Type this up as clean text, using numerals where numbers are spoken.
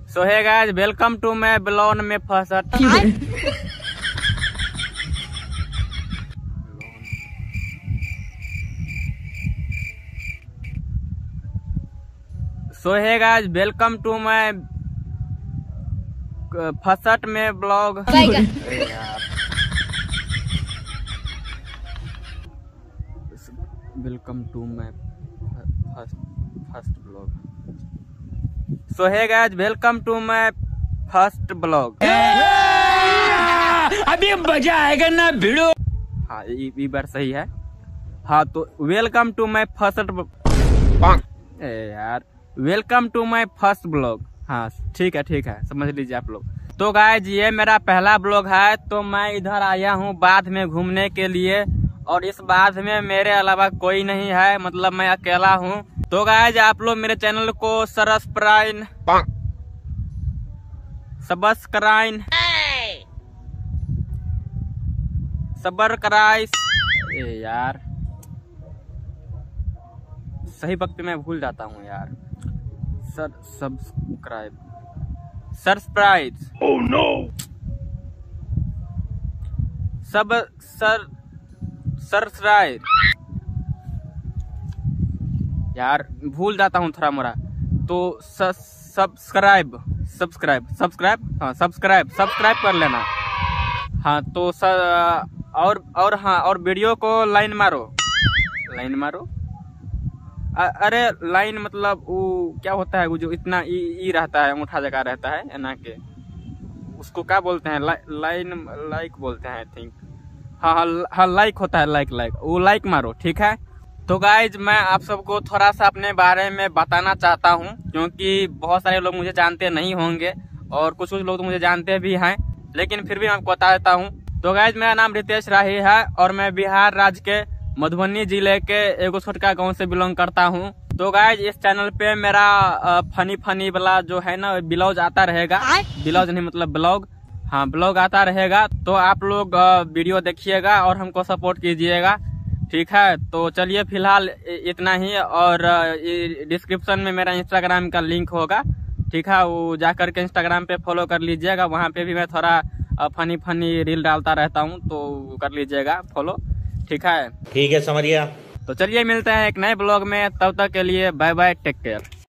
So hey guys, welcome to my blog में first. So hey guys, welcome to my first में blog. Welcome to my first blog. So hey guys, welcome to my first blog. अभी मजा आएगा ना भिड़ो। हाँ, ये बार सही है। हाँ, तो वेलकम टू माय फर्स्ट यार, welcome to my first blog. हाँ ठीक है, समझ लीजिए आप लोग। तो गाइस, ये मेरा पहला ब्लॉग है। तो मैं इधर आया हूँ बाध में घूमने के लिए, और इस बाध में मेरे अलावा कोई नहीं है, मतलब मैं अकेला हूँ। तो गाइस, आप लोग मेरे चैनल को सब्सक्राइब यार, सही वक्त मैं भूल जाता हूँ यार। Subscribe oh no. सब्सक्राइब यार, भूल जाता हूँ थोड़ा मोरा। तो सब्सक्राइब हाँ, सब्सक्राइब कर लेना। हाँ तो और वीडियो को लाइन मारो। अरे लाइन मतलब वो क्या होता है, वो जो इतना ई रहता है, अंगूठा जगह रहता है ना के, उसको क्या बोलते हैं? लाइक बोलते हैं आई थिंक। हाँ, लाइक होता है, लाइक वो लाइक मारो, ठीक है। तो गाइज, मैं आप सबको थोड़ा सा अपने बारे में बताना चाहता हूँ, क्योंकि बहुत सारे लोग मुझे जानते नहीं होंगे और कुछ लोग तो मुझे जानते भी हैं, लेकिन फिर भी मैं आपको बता देता हूँ। तो गाइज, मेरा नाम रितेश राही है और मैं बिहार राज्य के मधुबनी जिले के एगो छोटका गांव से बिलोंग करता हूं। तो गाइज, इस चैनल पे मेरा फनी वाला जो है ना ब्लॉग आता रहेगा। ब्लॉग नहीं मतलब ब्लॉग, हाँ ब्लॉग आता रहेगा। तो आप लोग वीडियो देखिएगा और हमको सपोर्ट कीजिएगा, ठीक है। तो चलिए फिलहाल इतना ही, और डिस्क्रिप्शन में मेरा इंस्टाग्राम का लिंक होगा, ठीक है। वो जाकर के इंस्टाग्राम पे फॉलो कर लीजिएगा। वहाँ पे भी मैं थोड़ा फनी रील डालता रहता हूँ, तो कर लीजिएगा फॉलो, ठीक है। ठीक है, समझ गया। तो चलिए मिलते हैं एक नए ब्लॉग में, तब तक के लिए बाय बाय, टेक केयर।